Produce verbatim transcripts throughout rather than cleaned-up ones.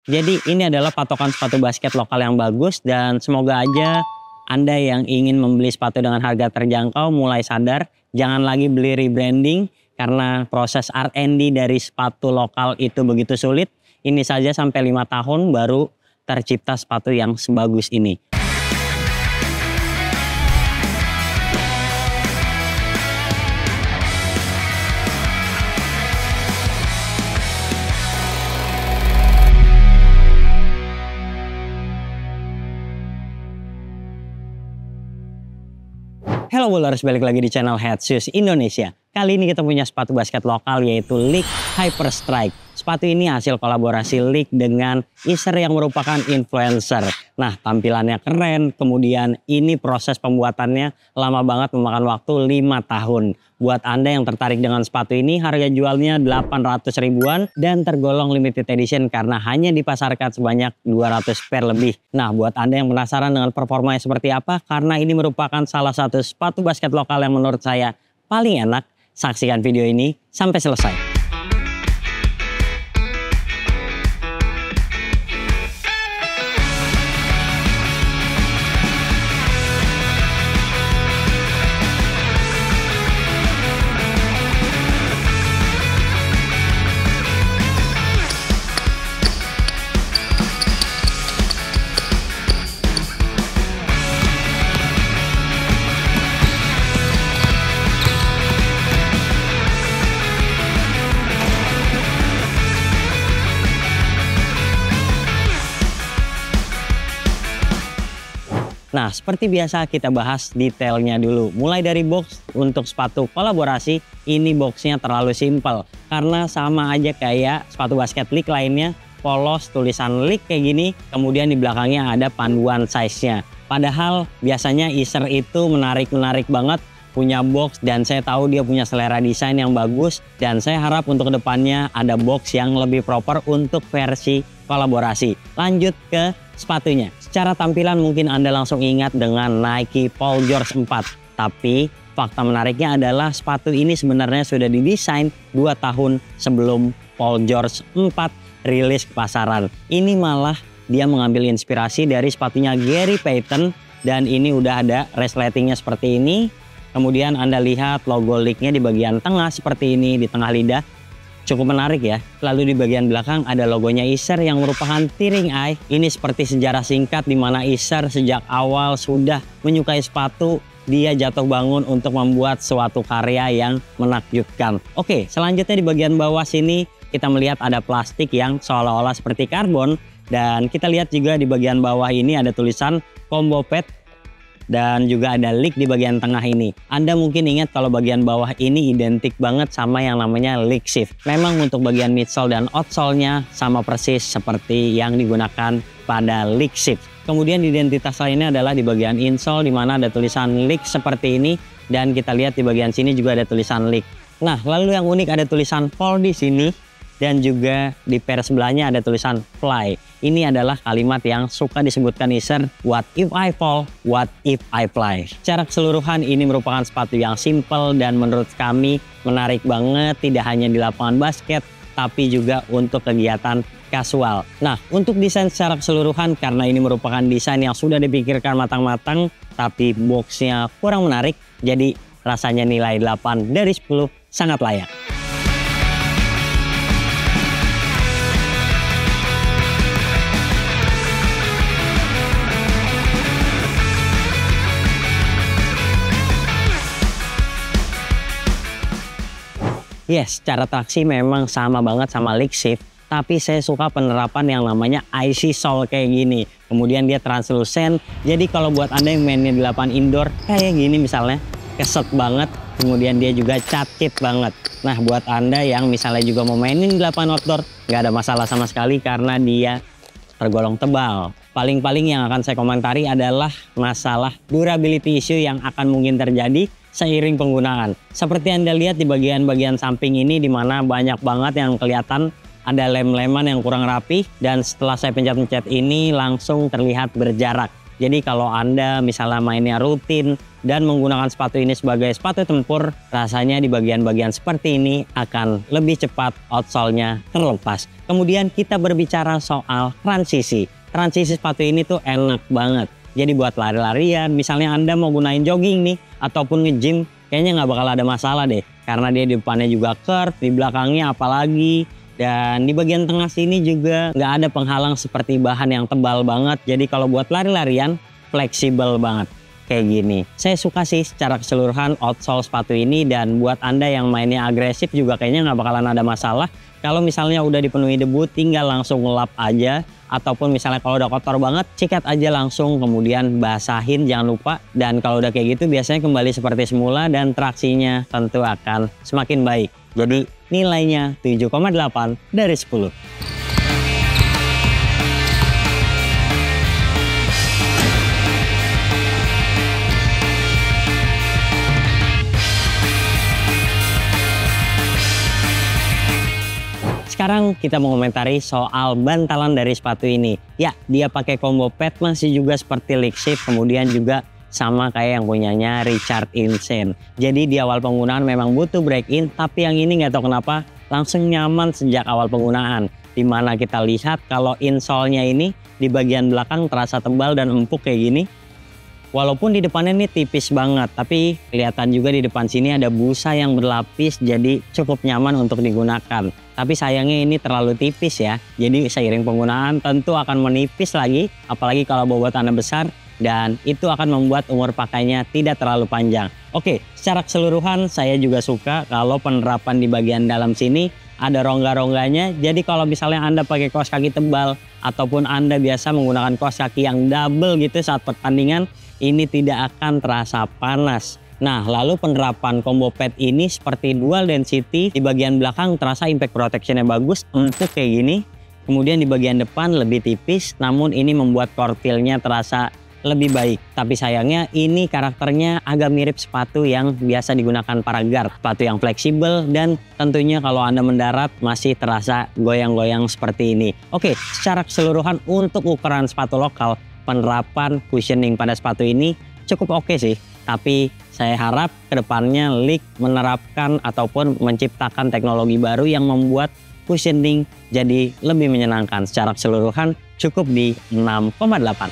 Jadi ini adalah patokan sepatu basket lokal yang bagus dan semoga aja Anda yang ingin membeli sepatu dengan harga terjangkau mulai sadar jangan lagi beli rebranding karena proses R and D dari sepatu lokal itu begitu sulit. Ini saja sampai lima tahun baru tercipta sepatu yang sebagus ini. Halo Bullers, balik lagi di channel Head Shoes Indonesia. Kali ini kita punya sepatu basket lokal yaitu League Hyper Strike. Sepatu ini hasil kolaborasi League dengan Acer yang merupakan influencer. Nah, tampilannya keren, kemudian ini proses pembuatannya lama banget, memakan waktu lima tahun. Buat Anda yang tertarik dengan sepatu ini, harga jualnya delapan ratus ribuan dan tergolong limited edition karena hanya dipasarkan sebanyak dua ratus pair lebih. Nah, buat Anda yang penasaran dengan performanya seperti apa, karena ini merupakan salah satu sepatu basket lokal yang menurut saya paling enak, saksikan video ini sampai selesai. Nah, seperti biasa kita bahas detailnya dulu. Mulai dari box untuk sepatu kolaborasi, ini boxnya terlalu simpel. Karena sama aja kayak sepatu basket League lainnya, polos, tulisan League kayak gini, kemudian di belakangnya ada panduan size-nya. Padahal biasanya Acer itu menarik-menarik banget, punya box dan saya tahu dia punya selera desain yang bagus. Dan saya harap untuk kedepannya ada box yang lebih proper untuk versi kolaborasi. Lanjut ke sepatunya. Secara tampilan mungkin Anda langsung ingat dengan Nike Paul George empat. Tapi fakta menariknya adalah sepatu ini sebenarnya sudah didesain dua tahun sebelum Paul George empat rilis ke pasaran. Ini malah dia mengambil inspirasi dari sepatunya Gary Payton. Dan ini udah ada resletingnya seperti ini. Kemudian Anda lihat logo League-nya di bagian tengah seperti ini, di tengah lidah. Cukup menarik ya. Lalu di bagian belakang ada logonya Acer yang merupakan Tearing Eye. Ini seperti sejarah singkat di mana Acer sejak awal sudah menyukai sepatu. Dia jatuh bangun untuk membuat suatu karya yang menakjubkan. Oke, selanjutnya di bagian bawah sini kita melihat ada plastik yang seolah-olah seperti karbon. Dan kita lihat juga di bagian bawah ini ada tulisan Combo Pad. Dan juga ada League di bagian tengah ini. Anda mungkin ingat kalau bagian bawah ini identik banget sama yang namanya League Shift. Memang untuk bagian midsole dan outsole-nya sama persis seperti yang digunakan pada League Shift. Kemudian identitas lainnya adalah di bagian insole di mana ada tulisan League seperti ini. Dan kita lihat di bagian sini juga ada tulisan League. Nah, lalu yang unik ada tulisan Fall di sini. Dan juga di pair sebelahnya ada tulisan Fly. Ini adalah kalimat yang suka disebutkan Acer. What if I fall? What if I fly? Secara keseluruhan ini merupakan sepatu yang simple dan menurut kami menarik banget. Tidak hanya di lapangan basket, tapi juga untuk kegiatan kasual. Nah, untuk desain secara keseluruhan karena ini merupakan desain yang sudah dipikirkan matang-matang, tapi boxnya kurang menarik. Jadi rasanya nilai delapan dari sepuluh sangat layak. Yes, cara traksi memang sama banget sama League Shift, tapi saya suka penerapan yang namanya icy sole kayak gini. Kemudian dia translucent, jadi kalau buat Anda yang mainnya di lapangan indoor kayak gini misalnya, keset banget. Kemudian dia juga cakit banget. Nah, buat Anda yang misalnya juga mau mainin di lapangan outdoor, nggak ada masalah sama sekali karena dia tergolong tebal. Paling-paling yang akan saya komentari adalah masalah durability issue yang akan mungkin terjadi seiring penggunaan. Seperti Anda lihat di bagian-bagian samping ini di mana banyak banget yang kelihatan ada lem-leman yang kurang rapi dan setelah saya pencet-pencet ini langsung terlihat berjarak. Jadi kalau Anda misalnya mainnya rutin dan menggunakan sepatu ini sebagai sepatu tempur, rasanya di bagian-bagian seperti ini akan lebih cepat outsole-nya terlepas. Kemudian kita berbicara soal transisi. Transisi sepatu ini tuh enak banget. Jadi buat lari-larian, misalnya Anda mau gunain jogging nih, ataupun nge-gym, kayaknya nggak bakal ada masalah deh. Karena dia di depannya juga curve, di belakangnya apalagi. Dan di bagian tengah sini juga nggak ada penghalang seperti bahan yang tebal banget. Jadi kalau buat lari-larian, fleksibel banget. Kayak gini. Saya suka sih secara keseluruhan outsole sepatu ini, dan buat Anda yang mainnya agresif juga kayaknya nggak bakalan ada masalah. Kalau misalnya udah dipenuhi debu, tinggal langsung lap aja. Ataupun misalnya kalau udah kotor banget, sikat aja langsung, kemudian basahin jangan lupa. Dan kalau udah kayak gitu biasanya kembali seperti semula dan traksinya tentu akan semakin baik. Jadi nilainya tujuh koma delapan dari sepuluh. Sekarang kita mau komentari soal bantalan dari sepatu ini. Ya, dia pakai combo pad, masih juga seperti League Shape, kemudian juga sama kayak yang punyanya Richard Insane. Jadi di awal penggunaan memang butuh break in, tapi yang ini nggak tahu kenapa langsung nyaman sejak awal penggunaan. Dimana kita lihat kalau insole-nya ini di bagian belakang terasa tebal dan empuk kayak gini. Walaupun di depannya ini tipis banget, tapi kelihatan juga di depan sini ada busa yang berlapis, jadi cukup nyaman untuk digunakan. Tapi sayangnya ini terlalu tipis ya, jadi seiring penggunaan tentu akan menipis lagi, apalagi kalau bobot Anda besar, dan itu akan membuat umur pakainya tidak terlalu panjang. Oke, secara keseluruhan saya juga suka kalau penerapan di bagian dalam sini ada rongga-rongganya. Jadi kalau misalnya Anda pakai kaos kaki tebal ataupun Anda biasa menggunakan kaos kaki yang double gitu saat pertandingan, ini tidak akan terasa panas. Nah, lalu penerapan combo pad ini seperti dual density, di bagian belakang terasa impact protectionnya bagus, empuk kayak gini. Kemudian di bagian depan lebih tipis, namun ini membuat core feel-nya terasa lebih baik. Tapi sayangnya ini karakternya agak mirip sepatu yang biasa digunakan para guard. Sepatu yang fleksibel dan tentunya kalau Anda mendarat masih terasa goyang-goyang seperti ini. Oke, secara keseluruhan untuk ukuran sepatu lokal, penerapan cushioning pada sepatu ini cukup oke sih. Tapi saya harap kedepannya League menerapkan ataupun menciptakan teknologi baru yang membuat cushioning jadi lebih menyenangkan. Secara keseluruhan cukup di enam koma delapan.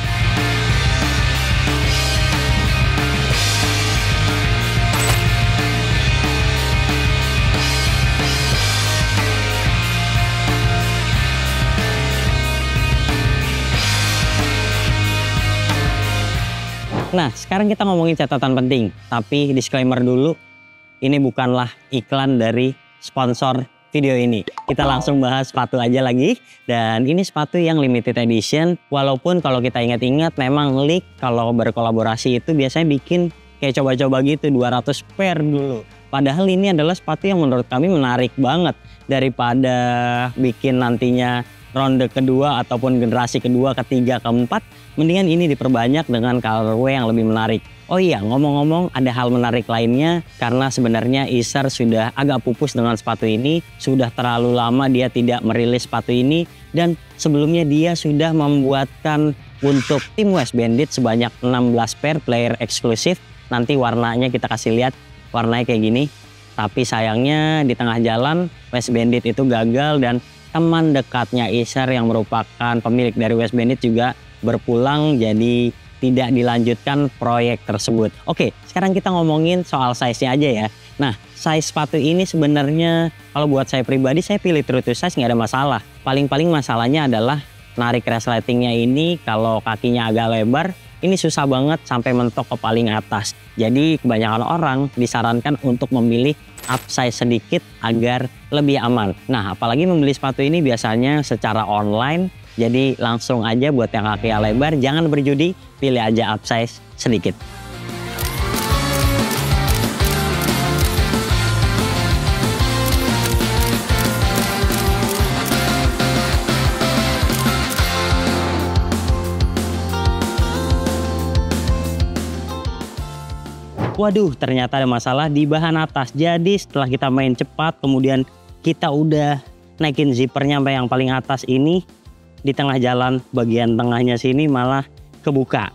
Nah, sekarang kita ngomongin catatan penting, tapi disclaimer dulu, ini bukanlah iklan dari sponsor video ini. Kita langsung bahas sepatu aja lagi, dan ini sepatu yang limited edition, walaupun kalau kita ingat-ingat memang League kalau berkolaborasi itu biasanya bikin kayak coba-coba gitu dua ratus pair dulu. Padahal ini adalah sepatu yang menurut kami menarik banget, daripada bikin nantinya ronde kedua ataupun generasi kedua, ketiga, keempat, mendingan ini diperbanyak dengan colorway yang lebih menarik. Oh iya, ngomong-ngomong ada hal menarik lainnya, karena sebenarnya Acer sudah agak pupus dengan sepatu ini, sudah terlalu lama dia tidak merilis sepatu ini, dan sebelumnya dia sudah membuatkan untuk tim West Bandit sebanyak enam belas pair player eksklusif. Nanti warnanya kita kasih lihat, warnanya kayak gini. Tapi sayangnya di tengah jalan West Bandit itu gagal, dan teman dekatnya Acer yang merupakan pemilik dari West Bandit juga berpulang, jadi tidak dilanjutkan proyek tersebut. Oke, sekarang kita ngomongin soal size-nya aja ya. Nah, size sepatu ini sebenarnya kalau buat saya pribadi, saya pilih true to size, nggak ada masalah. Paling-paling masalahnya adalah narik resletingnya ini, kalau kakinya agak lebar, ini susah banget sampai mentok ke paling atas. Jadi kebanyakan orang disarankan untuk memilih upsize sedikit agar lebih aman. Nah, apalagi membeli sepatu ini biasanya secara online, jadi langsung aja buat yang kakinya lebar, jangan berjudi, pilih aja upsize sedikit. Waduh, ternyata ada masalah di bahan atas. Jadi setelah kita main cepat, kemudian kita udah naikin zippernya sampai yang paling atas ini, di tengah jalan bagian tengahnya sini malah kebuka.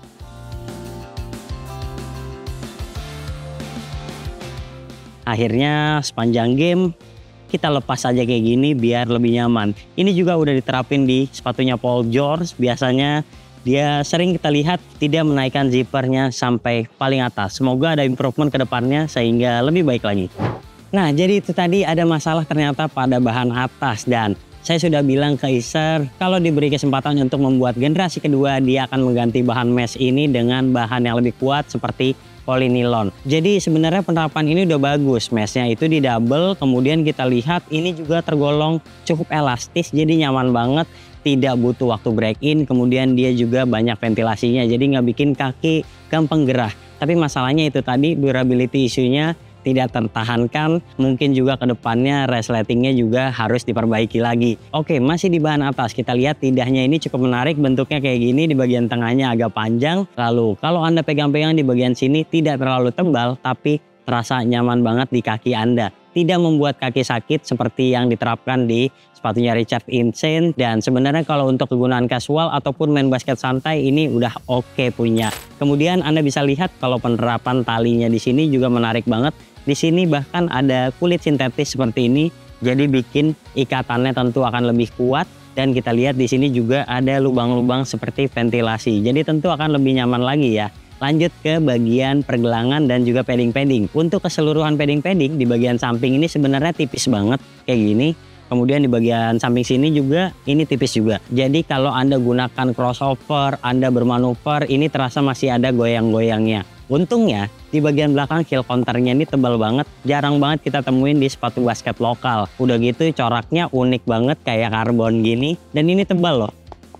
Akhirnya sepanjang game kita lepas aja kayak gini biar lebih nyaman. Ini juga udah diterapin di sepatunya Paul George. Biasanya dia sering kita lihat tidak menaikkan zippernya sampai paling atas. Semoga ada improvement ke depannya sehingga lebih baik lagi. Nah, jadi itu tadi ada masalah ternyata pada bahan atas, dan saya sudah bilang ke Acer kalau diberi kesempatan untuk membuat generasi kedua, dia akan mengganti bahan mesh ini dengan bahan yang lebih kuat seperti polinilon. Jadi sebenarnya penerapan ini udah bagus, meshnya itu di double, kemudian kita lihat ini juga tergolong cukup elastis, jadi nyaman banget, tidak butuh waktu break in, kemudian dia juga banyak ventilasinya, jadi nggak bikin kaki gampang gerah. Tapi masalahnya itu tadi, durability isunya tidak tertahankan, mungkin juga ke depannya resletingnya juga harus diperbaiki lagi. Oke, masih di bahan atas, kita lihat lidahnya ini cukup menarik, bentuknya kayak gini, di bagian tengahnya agak panjang. Lalu kalau Anda pegang-pegang di bagian sini tidak terlalu tebal, tapi terasa nyaman banget di kaki Anda. Tidak membuat kaki sakit seperti yang diterapkan di sepatunya Richard Insane. Dan sebenarnya kalau untuk kegunaan casual ataupun main basket santai ini udah oke punya. Kemudian Anda bisa lihat kalau penerapan talinya di sini juga menarik banget. Di sini bahkan ada kulit sintetis seperti ini, jadi bikin ikatannya tentu akan lebih kuat. Dan kita lihat di sini juga ada lubang-lubang seperti ventilasi, jadi tentu akan lebih nyaman lagi ya. Lanjut ke bagian pergelangan dan juga padding-padding. Untuk keseluruhan padding-padding di bagian samping ini sebenarnya tipis banget kayak gini. Kemudian di bagian samping sini juga ini tipis juga. Jadi kalau Anda gunakan crossover, Anda bermanuver, ini terasa masih ada goyang-goyangnya. Untungnya di bagian belakang heel counternya ini tebal banget, jarang banget kita temuin di sepatu basket lokal. Udah gitu coraknya unik banget kayak karbon gini, dan ini tebal loh.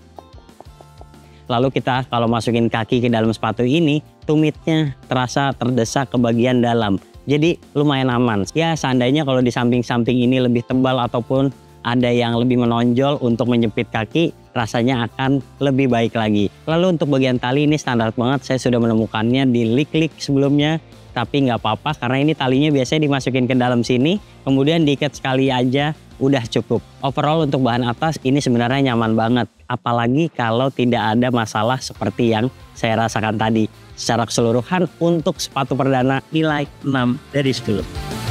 Lalu kita kalau masukin kaki ke dalam sepatu ini, tumitnya terasa terdesak ke bagian dalam. Jadi lumayan aman. Ya seandainya kalau di samping-samping ini lebih tebal ataupun ada yang lebih menonjol untuk menjepit kaki, rasanya akan lebih baik lagi. Lalu untuk bagian tali ini standar banget, saya sudah menemukannya di lik-lik sebelumnya. Tapi nggak apa-apa karena ini talinya biasanya dimasukin ke dalam sini, kemudian diikat sekali aja, udah cukup. Overall untuk bahan atas ini sebenarnya nyaman banget. Apalagi kalau tidak ada masalah seperti yang saya rasakan tadi. Secara keseluruhan untuk sepatu perdana nilai enam dari sepuluh.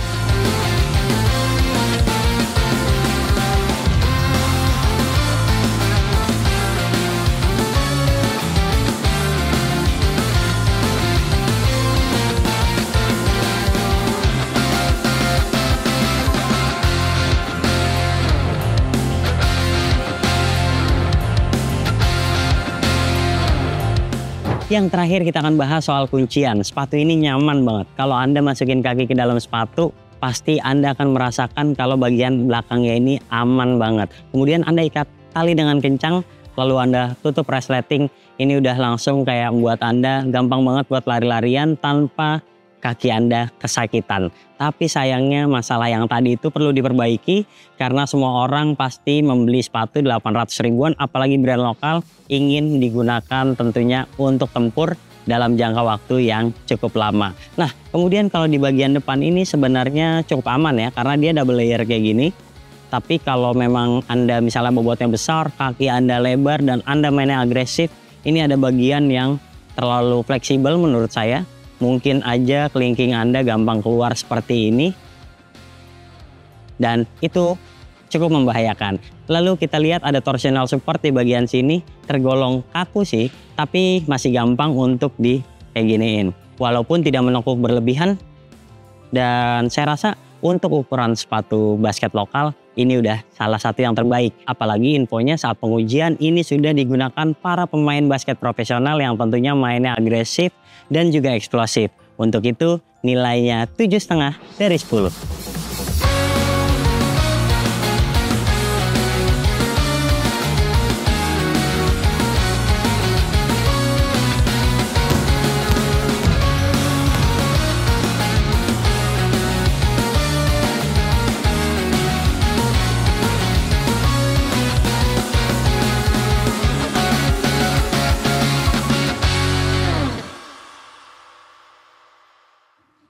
Yang terakhir kita akan bahas soal kuncian. Sepatu ini nyaman banget. Kalau Anda masukin kaki ke dalam sepatu, pasti Anda akan merasakan kalau bagian belakangnya ini aman banget. Kemudian Anda ikat tali dengan kencang, lalu Anda tutup resleting. Ini udah langsung kayak buat Anda gampang banget buat lari-larian tanpa kaki Anda kesakitan. Tapi sayangnya masalah yang tadi itu perlu diperbaiki karena semua orang pasti membeli sepatu delapan ratus ribuan, apalagi brand lokal, ingin digunakan tentunya untuk tempur dalam jangka waktu yang cukup lama. Nah, kemudian kalau di bagian depan ini sebenarnya cukup aman ya karena dia double layer kayak gini. Tapi kalau memang Anda misalnya bobotnya besar, kaki Anda lebar dan Anda mainnya agresif, ini ada bagian yang terlalu fleksibel menurut saya. Mungkin aja kelingking Anda gampang keluar seperti ini. Dan itu cukup membahayakan. Lalu kita lihat ada torsional support di bagian sini. Tergolong kaku sih, tapi masih gampang untuk di kayak giniin. Walaupun tidak menekuk berlebihan. Dan saya rasa untuk ukuran sepatu basket lokal, ini udah salah satu yang terbaik. Apalagi infonya saat pengujian ini sudah digunakan para pemain basket profesional yang tentunya mainnya agresif dan juga eksplosif. Untuk itu nilainya tujuh koma lima dari sepuluh.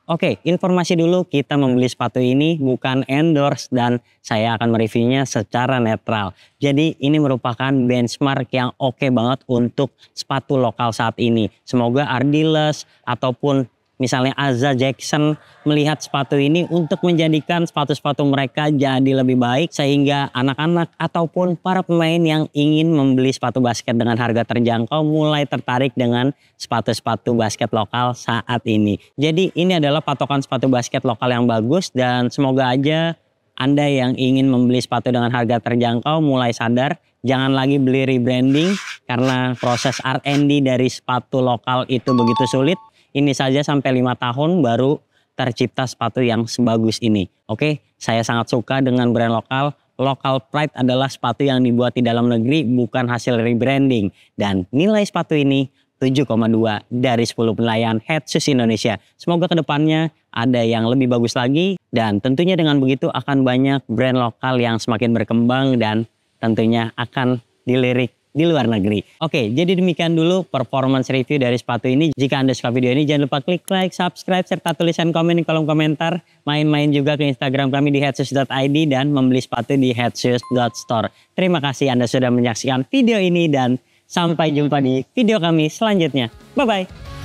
Oke, informasi dulu, kita membeli sepatu ini bukan endorse dan saya akan mereviewnya secara netral. Jadi ini merupakan benchmark yang oke banget untuk sepatu lokal saat ini. Semoga Ardiles ataupun misalnya Azza Jackson melihat sepatu ini untuk menjadikan sepatu-sepatu mereka jadi lebih baik, sehingga anak-anak ataupun para pemain yang ingin membeli sepatu basket dengan harga terjangkau mulai tertarik dengan sepatu-sepatu basket lokal saat ini. Jadi ini adalah patokan sepatu basket lokal yang bagus, dan semoga aja Anda yang ingin membeli sepatu dengan harga terjangkau mulai sadar jangan lagi beli rebranding, karena proses R and D dari sepatu lokal itu begitu sulit. Ini saja sampai lima tahun baru tercipta sepatu yang sebagus ini. Oke, saya sangat suka dengan brand lokal. Local pride adalah sepatu yang dibuat di dalam negeri, bukan hasil rebranding. Dan nilai sepatu ini tujuh koma dua dari sepuluh penilaian Head Shoes Indonesia. Semoga kedepannya ada yang lebih bagus lagi, dan tentunya dengan begitu akan banyak brand lokal yang semakin berkembang dan tentunya akan dilirik di luar negeri. Oke, jadi demikian dulu performance review dari sepatu ini. Jika Anda suka video ini, jangan lupa klik like, subscribe, serta tulisan komen di kolom komentar. Main-main juga ke Instagram kami di headshoes dot i d dan membeli sepatu di headshoes dot store. Terima kasih Anda sudah menyaksikan video ini dan sampai jumpa di video kami selanjutnya. Bye-bye.